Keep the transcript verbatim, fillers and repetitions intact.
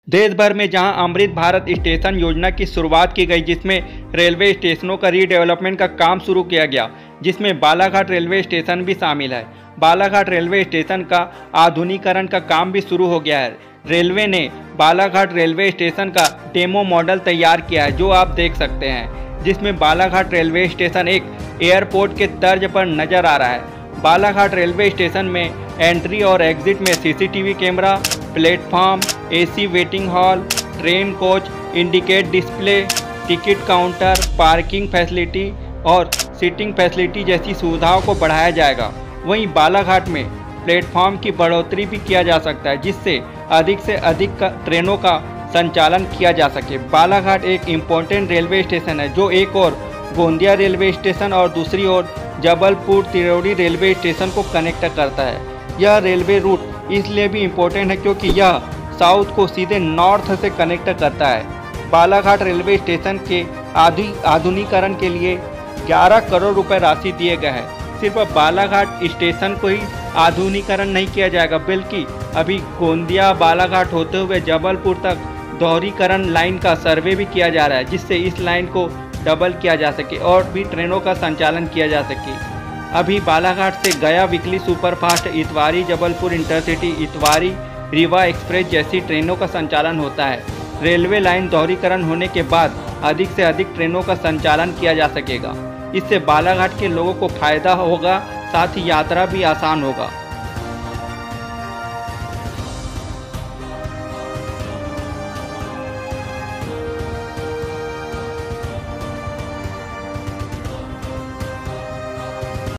देश भर में जहां अमृत भारत स्टेशन योजना की शुरुआत की गई, जिसमें रेलवे स्टेशनों का रीडेवलपमेंट का काम शुरू किया गया, जिसमें बालाघाट रेलवे स्टेशन भी शामिल है। बालाघाट रेलवे स्टेशन का आधुनिकीकरण का काम भी शुरू हो गया है। रेलवे ने बालाघाट रेलवे स्टेशन का डेमो मॉडल तैयार किया है, जो आप देख सकते हैं, जिसमें बालाघाट रेलवे स्टेशन एक एयरपोर्ट के तर्ज पर नजर आ रहा है। बालाघाट रेलवे स्टेशन में एंट्री और एग्जिट में CCTV camera, platform, AC waiting hall, train coach, indicate display, ticket counter, parking facility और सीटिंग फैसिलिटी जैसी सुविधाओं को बढ़ाया जाएगा। वहीं बालाघाट में प्लेटफॉर्म की बढ़ोतरी भी किया जा सकता है, जिससे अधिक से अधिक का ट्रेनों का संचालन किया जा सके। बालाघाट एक इम्पोर्टेंट रेलवे स्टेशन है, जो एक और गोंदिया रेलवे स्टेशन और दूसरी ओर जबलपुर तिरौड़ी रेलवे स्टेशन को कनेक्ट करता है। यह रेलवे रूट इसलिए भी इम्पोर्टेंट है क्योंकि यह साउथ को सीधे नॉर्थ से कनेक्ट करता है। बालाघाट रेलवे स्टेशन के आधु आधुनिकीकरण के लिए ग्यारह करोड़ रुपए राशि दिए गए हैं। सिर्फ बालाघाट स्टेशन को ही आधुनिकीकरण नहीं किया जाएगा, बल्कि अभी गोंदिया बालाघाट होते हुए जबलपुर तक दोहरीकरण लाइन का सर्वे भी किया जा रहा है, जिससे इस लाइन को डबल किया जा सके और भी ट्रेनों का संचालन किया जा सके। अभी बालाघाट से Gaya weekly superfast, Itwari Jabalpur intercity, Itwari Rewa express जैसी ट्रेनों का संचालन होता है। रेलवे लाइन दोहरीकरण होने के बाद अधिक से अधिक ट्रेनों का संचालन किया जा सकेगा। इससे बालाघाट के लोगों को फायदा होगा, साथ ही यात्रा भी आसान होगा।